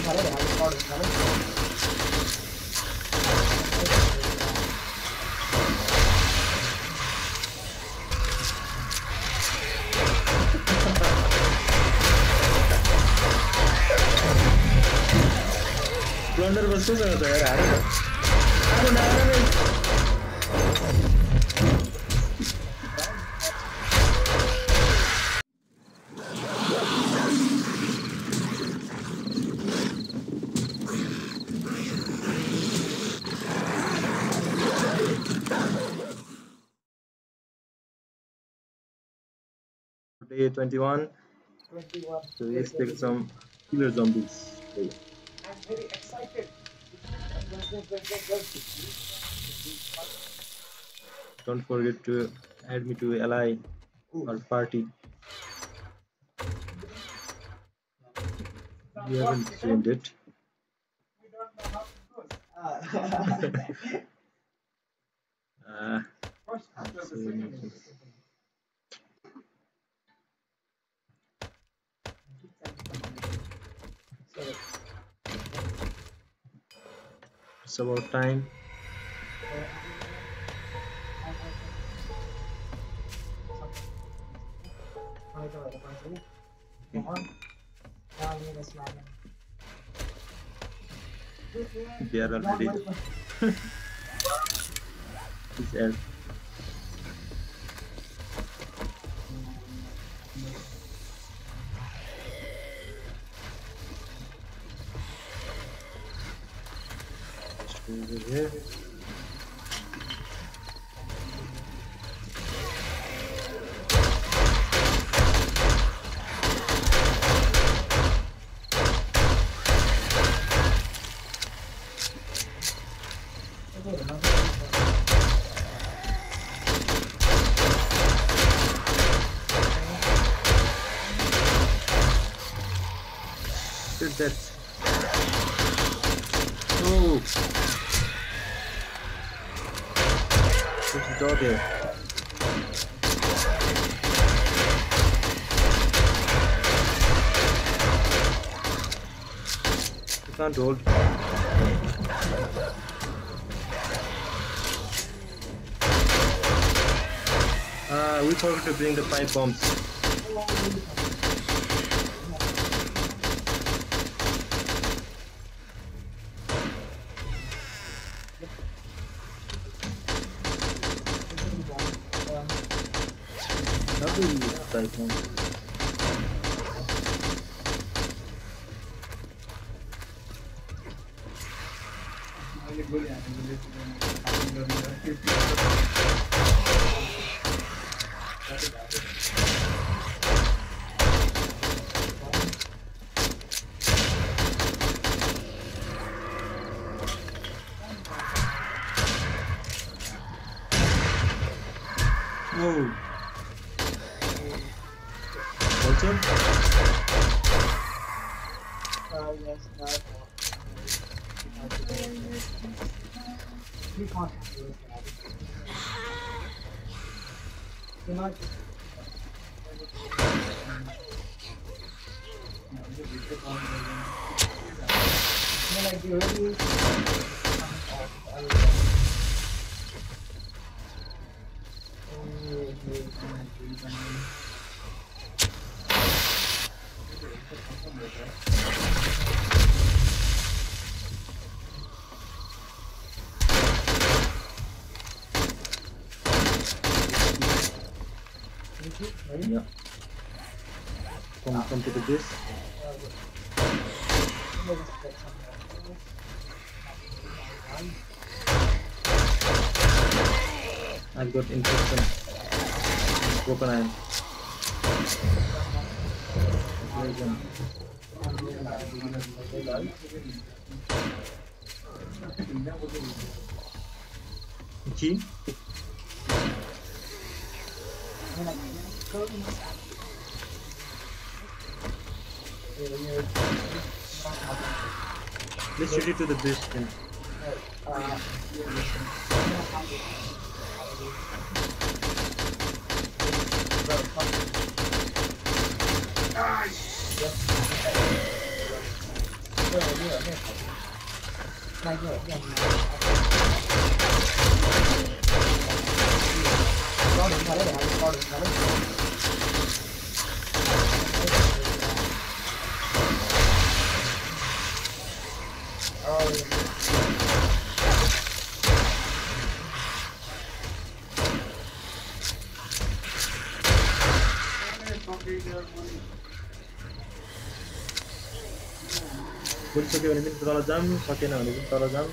Blunder was so good there. I don't know. Day 21. So we expect some killer zombies today. I'm very excited. Don't forget to add me to ally or party. You haven't joined it. We don't know how it goes. First, after the second. It's about time. They are already. It's L. Over here. Shoot that. Oh! There's a dog here. You can't hold. We forgot to bring the pipe bombs. How do you use pipe bombs? Whoa. Also? Yes, that. We can't do it. You're not. Like the early Yeah. Come to the base. I've got infection. Broken iron. Key? Let's shoot it to the base then. बुझ सक्यो भने पनि तल जाम सकेन भने पनि तल जाम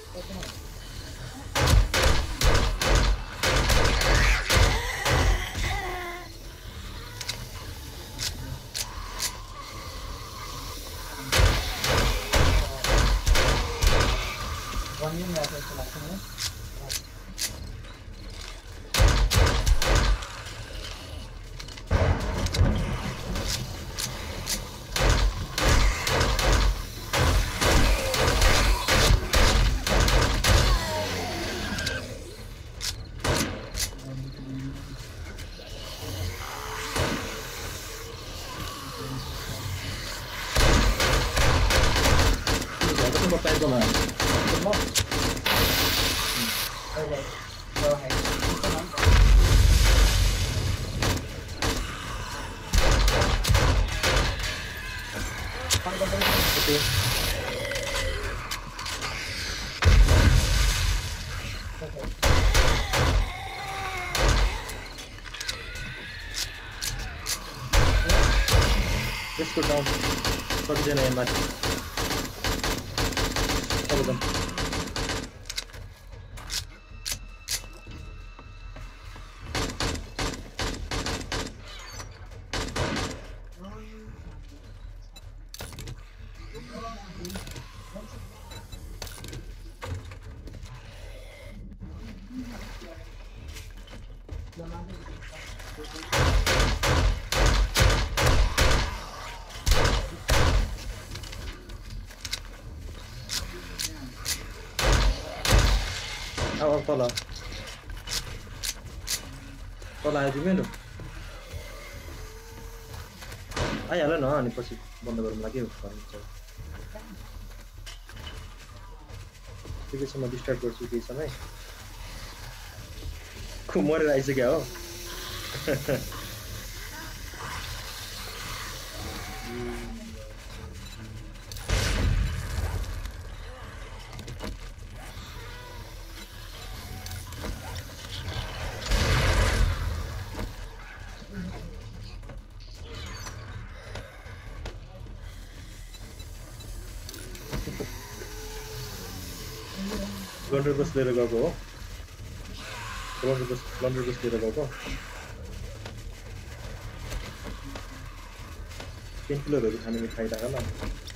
यसको डाउन कतिजना यहाँ माथि सबैजना अब तल आयो तिमीहरू आइहाल न अनि पछि बन्द गरौँला के ठिकै छ म डिस्टार्ब गर्छु केही समय खु मरेर आइसक्यो हो ब्लन्डर बस लिएर गएको हो ब्लन्डर बस लिएर गएको पेनकिलरहरू खाने खाइरहेको ल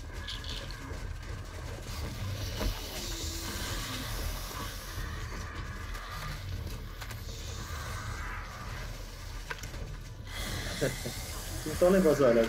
तलै बस्छ होला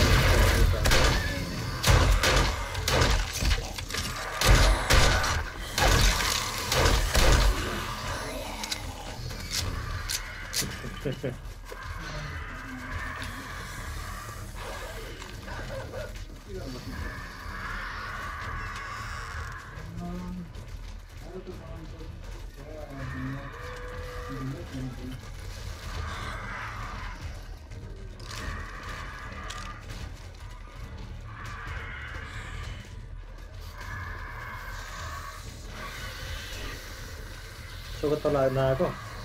सोको तल नआएको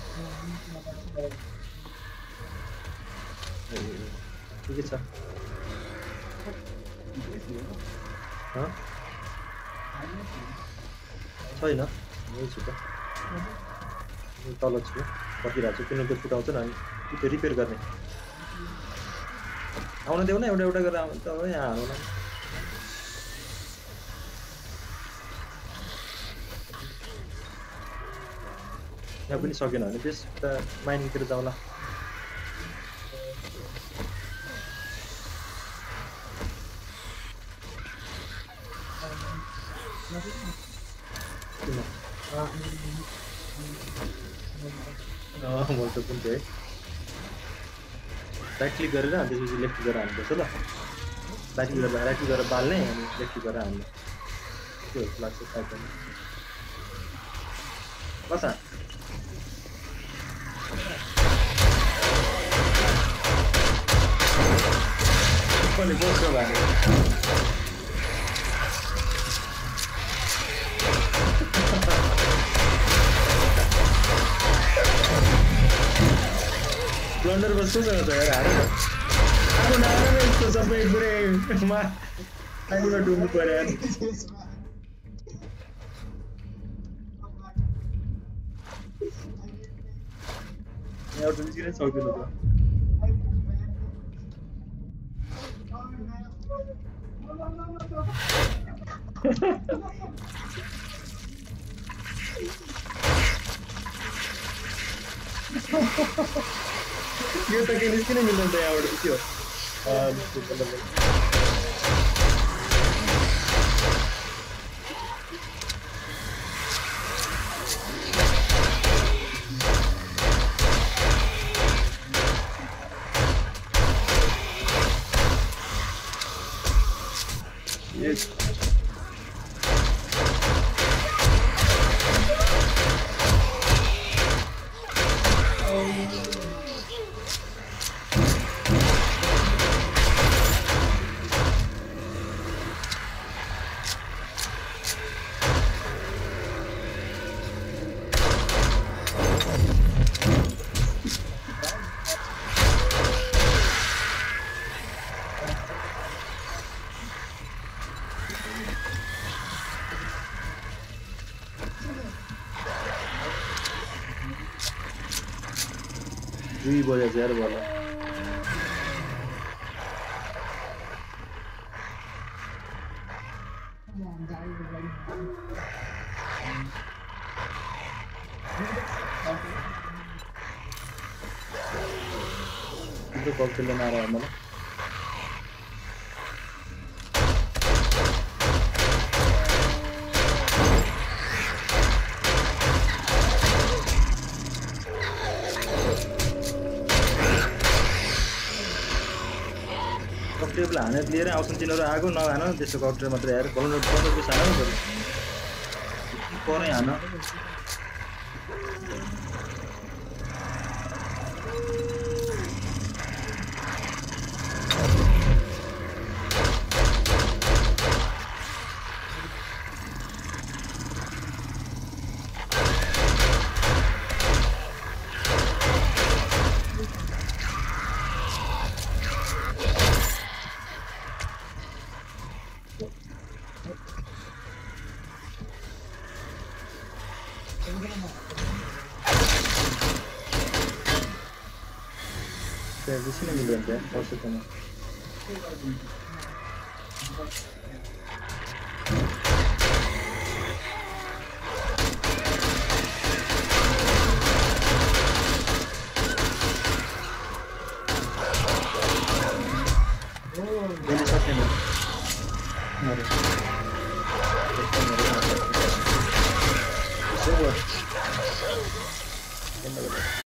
ठिकै छ छैन यही छु त तल छु पर्खिरहेको छु किनभने फुटाउँछ नि अनि त्यो रिपेयर गर्ने आउन देऊ न एउटा एउटा गरेर आउनु त यहाँ हाल्नु न यहाँ पनि सकेन भने त्यस त माइनिङतिर जाउँला मैले त कुन थिएँ राइट क्लिक गरेर अनि त्यसपछि लेफ्ट गरेर हाल्नुपर्छ ल राखी गरेर बाल्ने अनि लेफ्टी गरेर हाल्ने त्यो लाग्छ साइकलमा बसा पनि बोक्छ भने ब्लन्डर बस्छ त यार आगो नआएर यस्तो सबै पुरै आगोमा डुब्नु पर्यो यार एउटा निस्किनै सक्दैन त यो त के निस्किनै मिल्दैन त यहाँबाट के हो Yes. Duy baya zehir वाला itu cocktail लेना आ रहा है मतलब ककटेल हाने लिएर आउँछन् तिनीहरु आगो नहान त्यसो ककटेल मात्र हेर बलुन पिस हान नि परै हान di sini milihan ya maksudnya ini satu nih mari coba